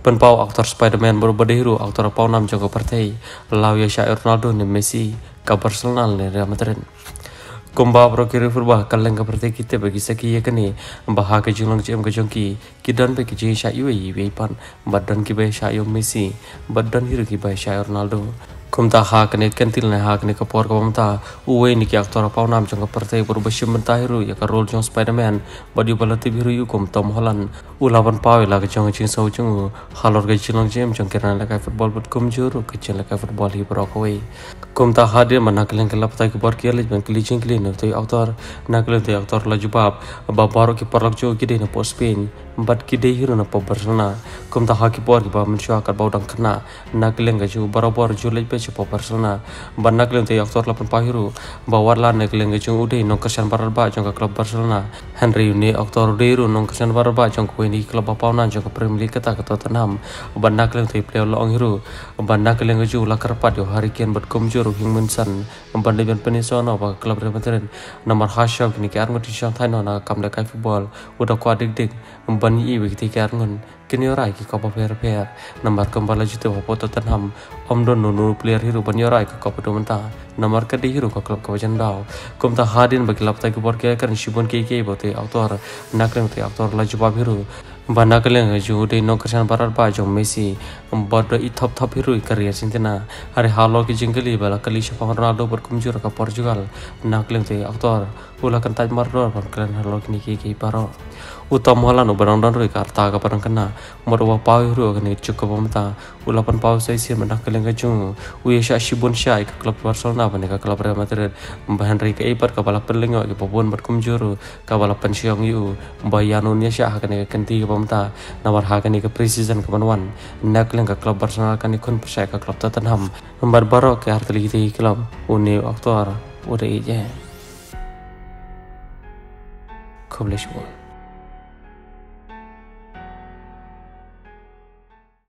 Penpau aktor Spider-Man berubah hero aktor pau nam jangka partai lau ya Syair Ronaldo ni Messi ke Barcelona ni Real Madrid. Kumba prokiri furba kaleng ke partai kita bagi saki ya kini bahag ke junglang jam ke jongki kidan bagi jeng Syair pan badan ki bay Syair Messi badan hero ki bay Syair Ronaldo. Kumta hak ni kentil ni hak ni kapor ka pamta uwe ni ki aktor pau nam jangka partai berubah shimenta hero ya ka role jong Spider-Man badi balati biru yu kum Tom Holland ulaban pau la ka jong jing sau jong halor ka jinglang jam jong kirana la ka football but kum juru ka jing la ka football hi brokaway kumta hadir manakleng ke laptai ke bor kialej ban klijing klin tu aktor nakleng tu aktor la jubab babaro ki parlak jo ki de na pospin bat ki de hero na po Barcelona kumta haki por ki ba mensha ka baudang kena nakleng ka ju barabor ju lej pe po Barcelona ban nakleng tu aktor la pan pahiru bawarla nakleng ka ju ude no kasan barba jong ka klub Barcelona Henry ni aktor deru no kasan barba jong ko ni klub paunan jong ka Premier League kata ka Tottenham ban nakleng tu player long hero ban nakleng ka ju la karpat yo Hurricane bat kum hing mensan membandai ban penisono ba klub Real Madrid nomor hasyak ni kan ngot syang thai na kam le kai football udah ko adik dik membani i wi ti kan ngon kini ora ki ko per nomor kembali jitu po Tottenham don no player hero ban ora ki ko do menta nomor ka di hero ko klub ko jandau kum ta hadin ba klub tai ko bor ke kan shibon ke bote autor nakreng te autor la jawab hero bana kaleng ju de no kasan barar ba jong Messi bodo i thop hero career sintina hari halo ki jingli bala kali shapa Ronaldo berkumjur ka Portugal nakleng te aktor ula kan taj marro ban kalen halo kini ki paro utam holan ubarang don roi karta ka parang kena morwa pau hero kini cukup pemta ula pan pau sai sir manak kaleng ju uye sha shibun sha ka klub Barcelona ban ka klub Real Madrid bahan rei ka ipar ka bala penlengo ki popon berkumjur ka bala pensiong yu bayanunya sha kene kenti pemta nomor hakani ke precision ke banwan nakleng ke klub Barcelona kan ikun pesai ke klub Tottenham nomor barok ke arteli di klub uni aktor udah ije Kobleshmon